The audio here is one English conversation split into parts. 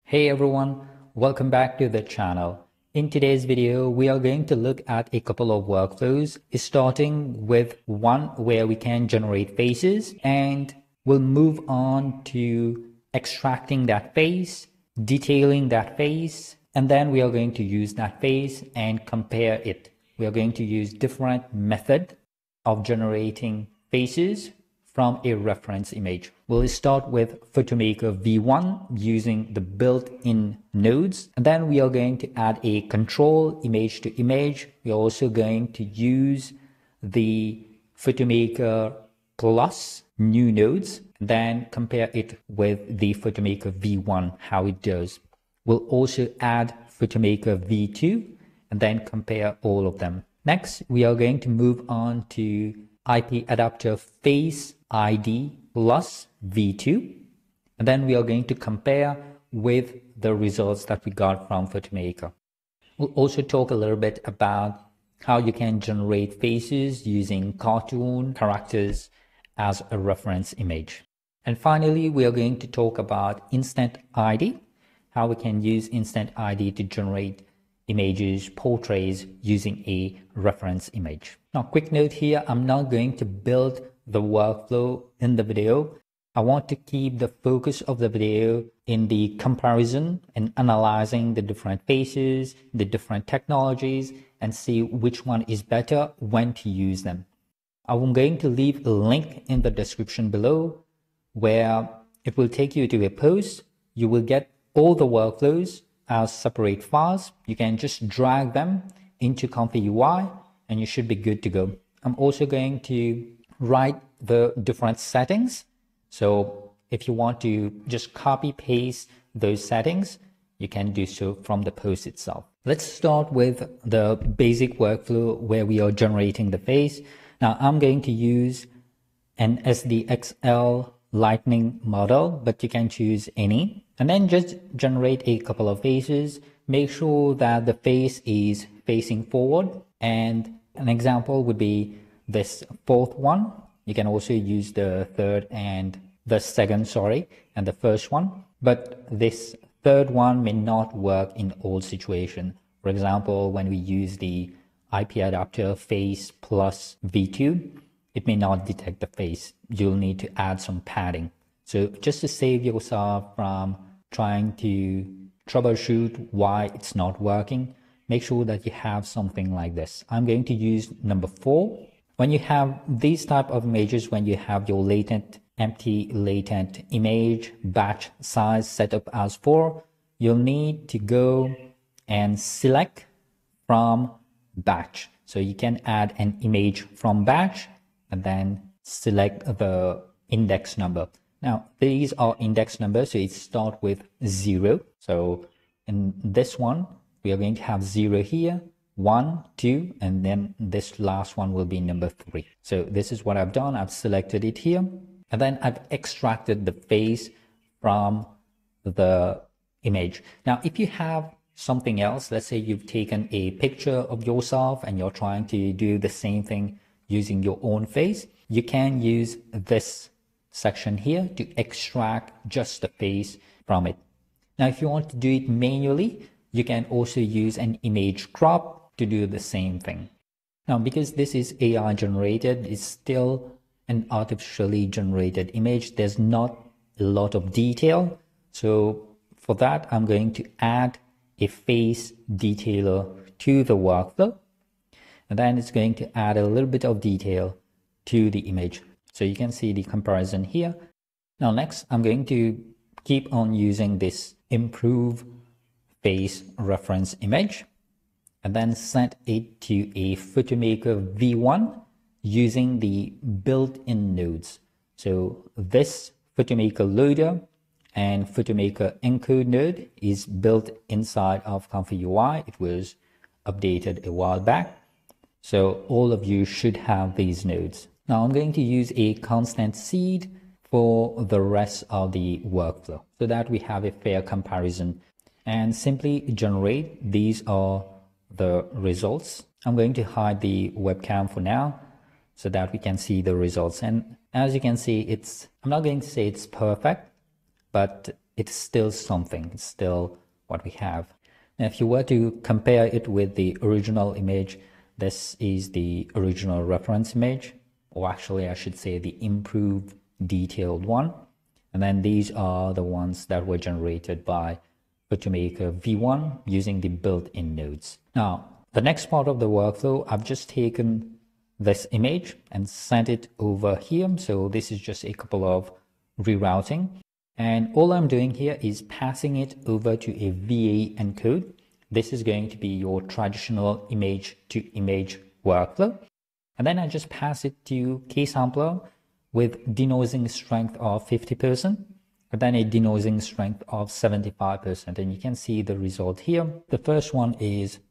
Hey everyone, welcome back to the channel. In today's video, we are going to look at a couple of workflows, starting with one where we can generate faces, and we'll move on to extracting that face, detailing that face, and then we are going to use that face and compare it. We are going to use different method of generating faces from a reference image. We'll start with Photomaker V1 using the built-in nodes, and then we are going to add a control image to image. We're also going to use the Photomaker Plus new nodes, then compare it with the Photomaker V1, how it does. We'll also add Photomaker V2 and then compare all of them. Next, we are going to move on to IPAdapter FaceID V2, and then we are going to compare with the results that we got from Photomaker. We'll also talk a little bit about how you can generate faces using cartoon characters as a reference image. And finally, we are going to talk about InstantID, how we can use InstantID to generate images, portraits using a reference image. Now, quick note here, I'm not going to build the workflow in the video. I want to keep the focus of the video in the comparison and analyzing the different faces, the different technologies, and see which one is better, when to use them. I'm going to leave a link in the description below where it will take you to a post. You will get all the workflows as separate files. You can just drag them into ComfyUI and you should be good to go. I'm also going to write the different settings. So if you want to just copy paste those settings, you can do so from the post itself. Let's start with the basic workflow where we are generating the face. Now I'm going to use an SDXL lightning model, but you can choose any. And then just generate a couple of faces. Make sure that the face is facing forward. And an example would be this fourth one. You can also use the third and the second, and the first one. But this third one may not work in all situations. For example, when we use the IPAdapter Face Plus V2, it may not detect the face. You'll need to add some padding. So just to save yourself from trying to troubleshoot why it's not working, make sure that you have something like this. I'm going to use number 4. When you have these type of images, when you have your empty latent image batch size set up as 4, you'll need to go and select from batch. So you can add an image from batch and then select the index number. Now, these are index numbers, so it starts with 0. So in this one, we are going to have 0 here, 1, 2, and then this last one will be number 3. So this is what I've done. I've selected it here, and then I've extracted the face from the image. Now, if you have something else, let's say you've taken a picture of yourself and you're trying to do the same thing using your own face, you can use this section here to extract just the face from it. Now, if you want to do it manually, you can also use an image crop to do the same thing. Now, because this is AI generated, it's still an artificially generated image. There's not a lot of detail. So for that, I'm going to add a face detailer to the workflow. And then it's going to add a little bit of detail to the image. So you can see the comparison here. Now next, I'm going to keep on using this improve face reference image and then set it to a Photomaker V1 using the built-in nodes. So this Photomaker loader and Photomaker encode node is built inside of ComfyUI. It was updated a while back. So all of you should have these nodes. Now I'm going to use a constant seed for the rest of the workflow so that we have a fair comparison and simply generate. These are the results. I'm going to hide the webcam for now so that we can see the results. And as you can see, I'm not going to say it's perfect, but it's still something. It's still what we have. Now, if you were to compare it with the original image, this is the original reference image, or actually I should say the improved detailed one. And then these are the ones that were generated by PhotoMaker V1 using the built-in nodes. Now, the next part of the workflow, I've just taken this image and sent it over here. So this is just a couple of rerouting. And all I'm doing here is passing it over to a VA encode. This is going to be your traditional image to image workflow. And then I just pass it to KSampler with denoising strength of 50%, and then a denoising strength of 75%. And you can see the result here. The first one is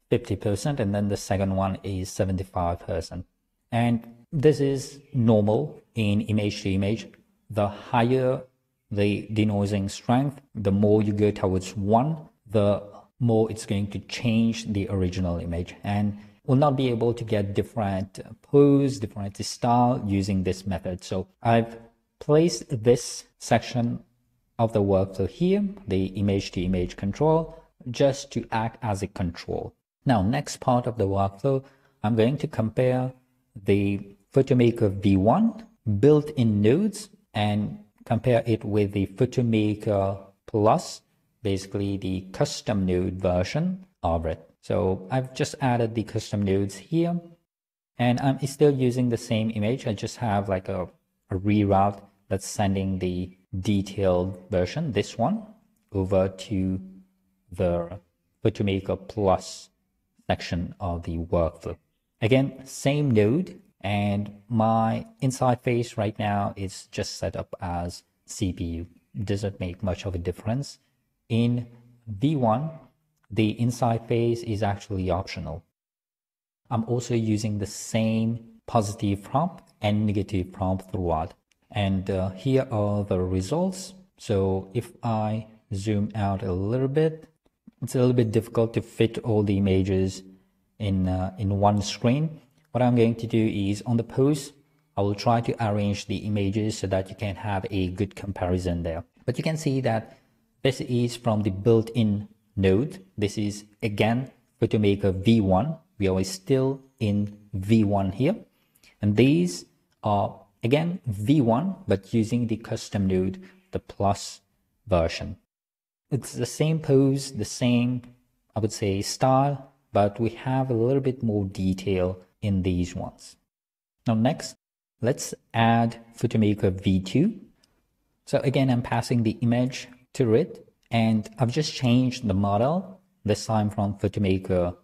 50%, and then the second one is 75%. And this is normal in image to image. The higher the denoising strength, the more you go towards 1, the more it's going to change the original image, and we'll not be able to get different pose, different style using this method. So I've placed this section of the workflow here, the image to image control, just to act as a control. Now, next part of the workflow, I'm going to compare the PhotoMaker V1 built-in nodes and compare it with the PhotoMaker Plus, basically the custom node version of it. So I've just added the custom nodes here, and I'm still using the same image. I just have like a reroute that's sending the detailed version, this one, over to the PhotoMaker Plus section of the workflow. Again, same node, and my inside face right now is just set up as CPU. Doesn't make much of a difference. In V1, the inside face is actually optional. I'm also using the same positive prompt and negative prompt throughout. And here are the results. So if I zoom out a little bit, it's a little bit difficult to fit all the images in one screen. What I'm going to do is on the pose, I will try to arrange the images so that you can have a good comparison there. But you can see that this is from the built-in node. This is again PhotoMaker V1. We are still in V1 here. And these are again V1, but using the custom node, the Plus version. It's the same pose, the same, I would say, style, but we have a little bit more detail in these ones. Now next, let's add PhotoMaker V2. So again, I'm passing the image to it, and I've just changed the model, this time from PhotoMaker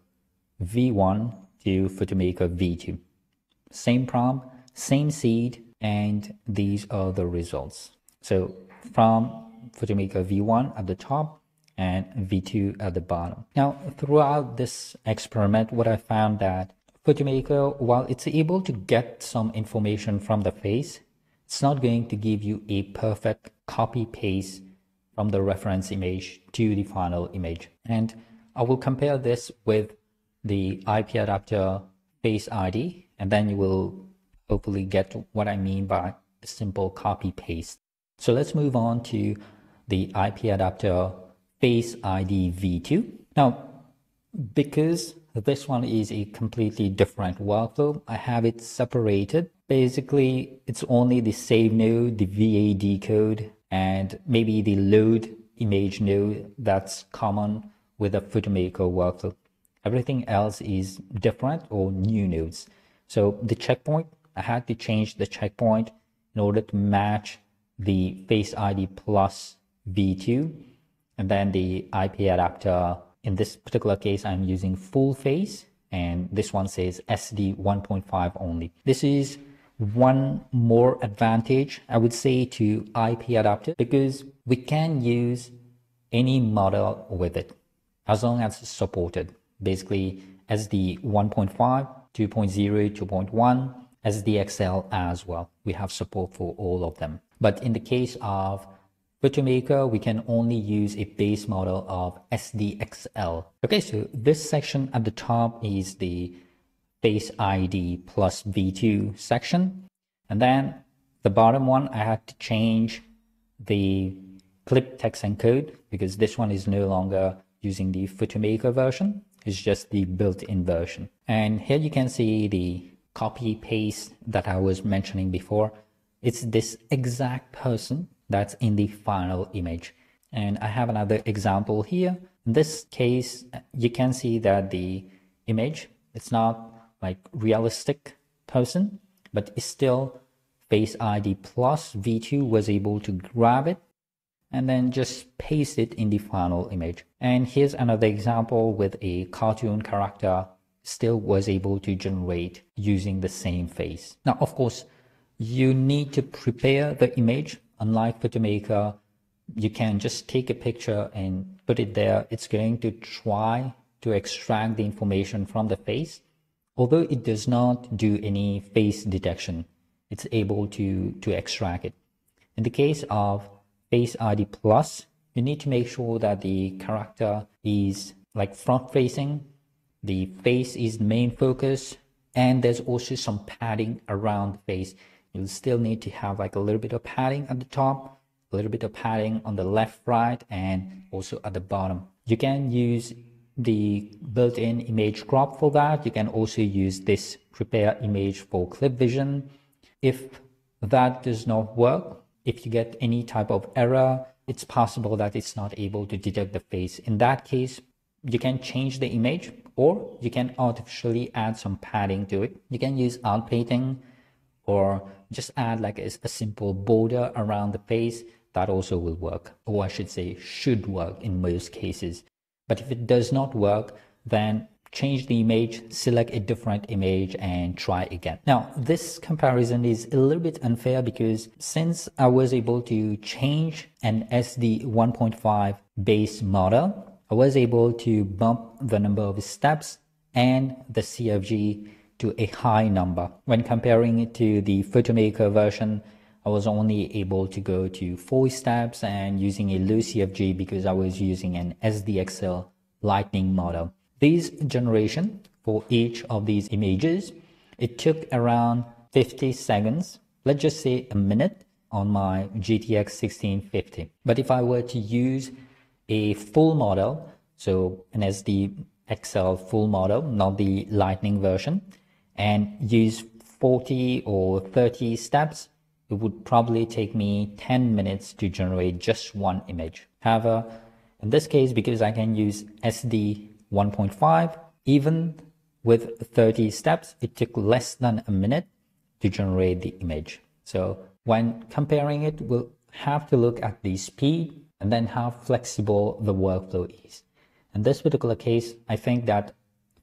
V1 to PhotoMaker V2. Same prompt, same seed, and these are the results. So from PhotoMaker V1 at the top and V2 at the bottom. Now, throughout this experiment, what I found that PhotoMaker, while it's able to get some information from the face, it's not going to give you a perfect copy paste from the reference image to the final image. And I will compare this with the IPAdapter FaceID, and then you will hopefully get what I mean by a simple copy paste. So let's move on to the IPAdapter FaceID V2. Now, because this one is a completely different workflow, I have it separated. Basically, it's only the save node, the VA decode, and maybe the load image node that's common with a PhotoMaker workflow. Everything else is different or new nodes. So the checkpoint, I had to change the checkpoint in order to match the FaceID Plus V2, and then the IPAdapter. In this particular case, I'm using full face, and this one says SD 1.5 only. This is one more advantage, I would say, to IPAdapter, because we can use any model with it as long as it's supported. Basically, SD 1.5, 2.0, 2.1, SDXL as well. We have support for all of them. But in the case of PhotoMaker, we can only use a base model of SDXL. Okay, so this section at the top is the FaceID plus V2 section. And then the bottom one, I had to change the clip text encode, because this one is no longer using the Photomaker version. It's just the built-in version. And here you can see the copy paste that I was mentioning before. It's this exact person that's in the final image. And I have another example here. In this case, you can see that the image, it's not like realistic person, but it's still FaceID plus V2 was able to grab it and then just paste it in the final image. And here's another example with a cartoon character still was able to generate using the same face. Now, of course, you need to prepare the image. Unlike Photomaker, you can just take a picture and put it there. It's going to try to extract the information from the face. Although it does not do any face detection, it's able to extract it. In the case of FaceID Plus, you need to make sure that the character is like front facing, the face is the main focus, and there's also some padding around the face. You'll still need to have like a little bit of padding at the top, a little bit of padding on the left, right, and also at the bottom. You can use the built-in image crop for that. You can also use this prepare image for clip vision. If that does not work, if you get any type of error, it's possible that it's not able to detect the face. In that case, you can change the image, or you can artificially add some padding to it. You can use outpainting, or just add like a simple border around the face. That also will work, or I should say should work in most cases. But if it does not work, then change the image, select a different image, and try again. Now, this comparison is a little bit unfair because since I was able to change an SD 1.5 base model, I was able to bump the number of steps and the CFG to a high number. When comparing it to the Photomaker version, I was only able to go to 4 steps and using a low CFG because I was using an SDXL Lightning model. This generation for each of these images, it took around 50 seconds, let's just say a minute on my GTX 1650. But if I were to use a full model, so an SDXL full model, not the Lightning version, and use 40 or 30 steps, it would probably take me 10 minutes to generate just one image. However, in this case, because I can use SD 1.5, even with 30 steps, it took less than a minute to generate the image. So when comparing it, we'll have to look at the speed and then how flexible the workflow is. In this particular case, I think that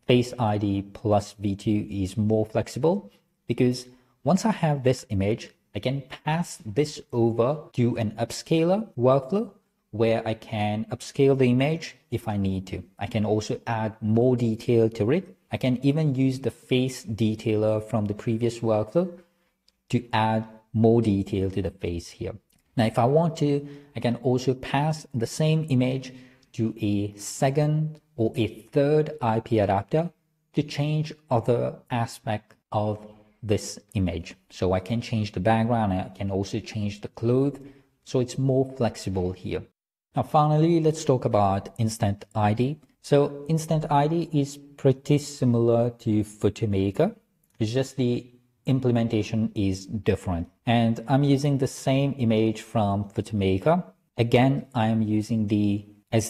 FaceID plus V2 is more flexible because once I have this image, I can pass this over to an upscaler workflow where I can upscale the image if I need to. I can also add more detail to it. I can even use the face detailer from the previous workflow to add more detail to the face here. Now, if I want to, I can also pass the same image to a second or a third IP adapter to change other aspect of this image. So I can change the background, I can also change the clothes, so it's more flexible here. Now finally, let's talk about InstantID. So InstantID is pretty similar to Photomaker, it's just the implementation is different. And I'm using the same image from Photomaker. Again, I am using the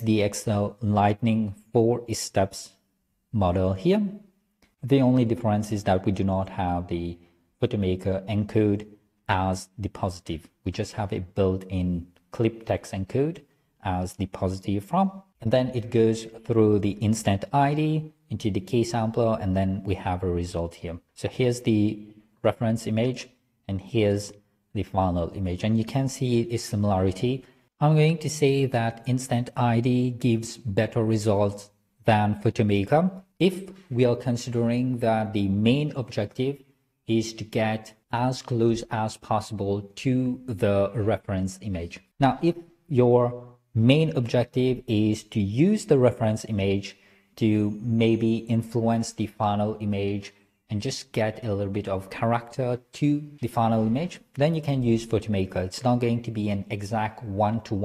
SDXL Lightning 4 steps model here. The only difference is that we do not have the Photomaker encode as the positive. We just have a built-in clip text encode as the positive from, and then it goes through the InstantID into the key sampler, and then we have a result here. So here's the reference image, and here's the final image, and you can see a similarity. I'm going to say that InstantID gives better results than Photomaker if we are considering that the main objective is to get as close as possible to the reference image. Now, if your main objective is to use the reference image to maybe influence the final image and just get a little bit of character to the final image, then you can use Photomaker. It's not going to be an exact one-to-one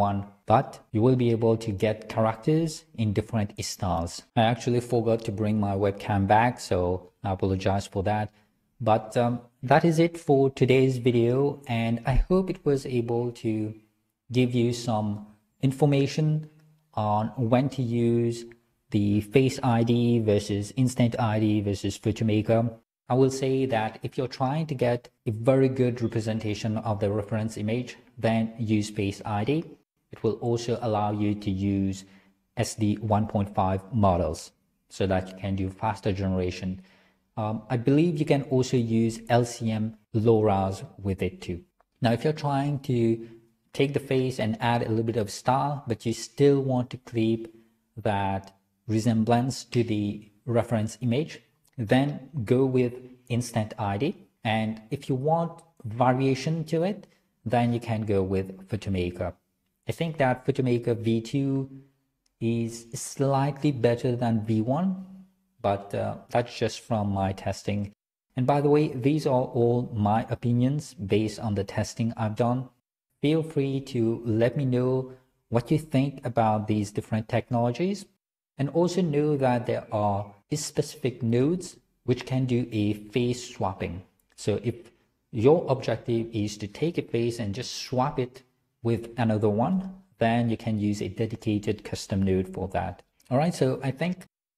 but you will be able to get characters in different styles. I actually forgot to bring my webcam back, so I apologize for that. But that is it for today's video, and I hope it was able to give you some information on when to use the Face ID versus Instant ID versus Photomaker. I will say that if you're trying to get a very good representation of the reference image, then use Face ID. It will also allow you to use SD 1.5 models so that you can do faster generation. I believe you can also use LCM LoRa's with it too. Now, if you're trying to take the face and add a little bit of style, but you still want to keep that resemblance to the reference image, then go with Instant ID. And if you want variation to it, then you can go with Photomaker. I think that Photomaker V2 is slightly better than V1, but that's just from my testing. And by the way, these are all my opinions based on the testing I've done. Feel free to let me know what you think about these different technologies, and also know that there are specific nodes which can do a face swapping. So if your objective is to take a face and just swap it with another one, then you can use a dedicated custom node for that. All right, so I think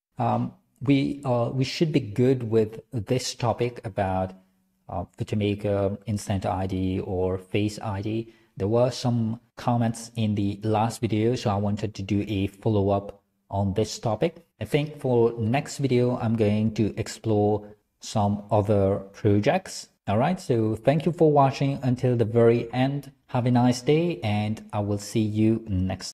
we should be good with this topic about Photomaker, Instant ID, or Face ID. There were some comments in the last video, so I wanted to do a follow-up on this topic. I think for next video, I'm going to explore some other projects. All right, so thank you for watching until the very end. Have a nice day, and I will see you next time.